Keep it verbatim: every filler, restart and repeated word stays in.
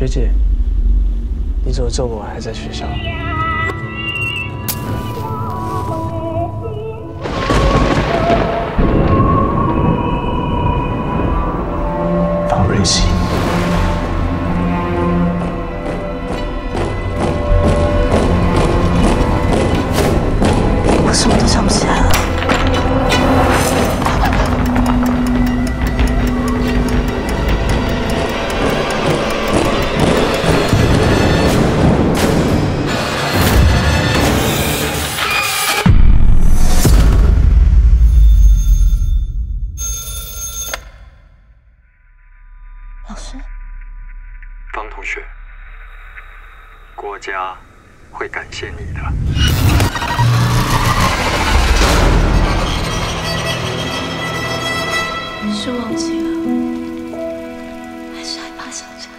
学姐，你怎么这么晚还在学校？方瑞熙。 什么都想不起来了。老师， 方同学，国家会感谢你的。 是忘记了，还是害怕想起来？